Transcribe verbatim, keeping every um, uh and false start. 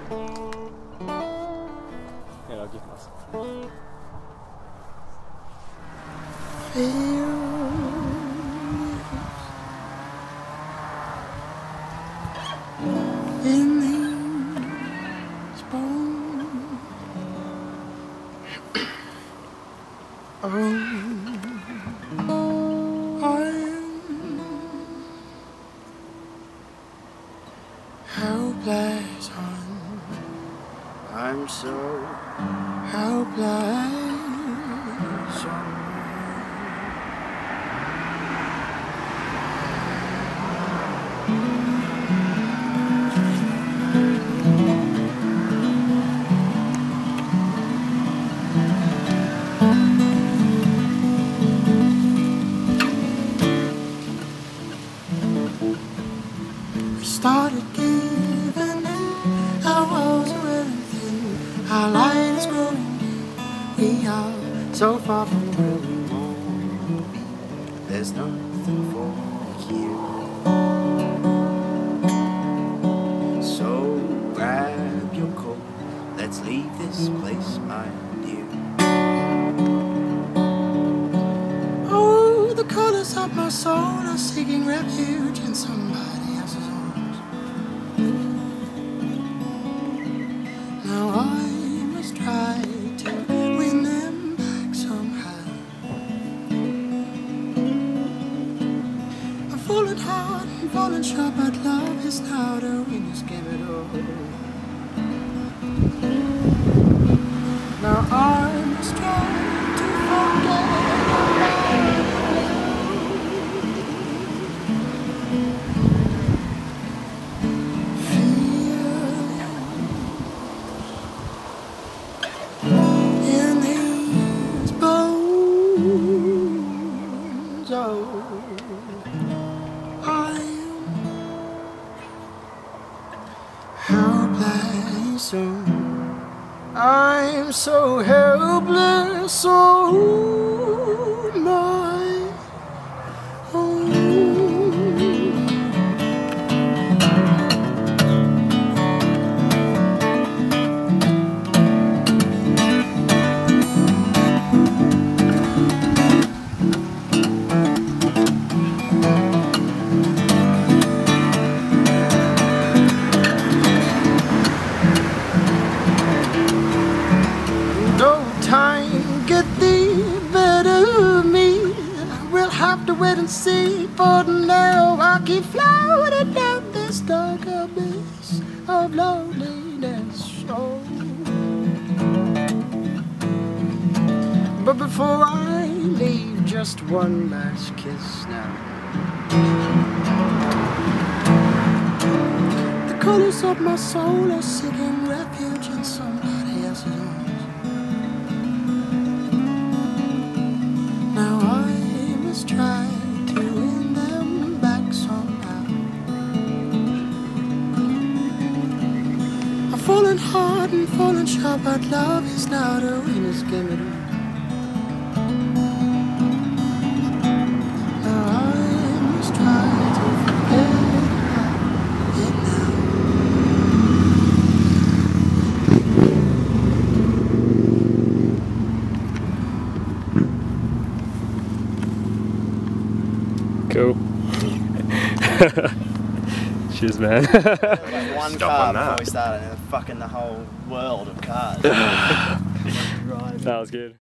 Yeah, I'll give myself. In these bones, oh, I'm helpless. I'm so helpless. Started giving in, our walls are wearing thin, our light is growing dim. We are so far from where we want to be. There's nothing for here. So grab your coat, let's leave this place, my dear. Oh, the colors of my soul are seeking refuge in somebody else's arms. Now I must try to win them back somehow. I've fallen hard and fallen short, but love is now the winner's game it all. Now I must try to forget. I'm so helpless, so my own. Have to wait and see, but now I keep floating down this dark abyss of loneliness. Oh. But before I leave, just one last kiss now. The colors of my soul are seeking refuge in somebody else's arms. Now I try to win them back somehow. I've fallen hard and fallen short, but love is now the winner's game it all. Now I must try to forget it now. Cool. Cheers, man. Like one Stop car on that. before we started, and fucking the whole world of cars. That was good.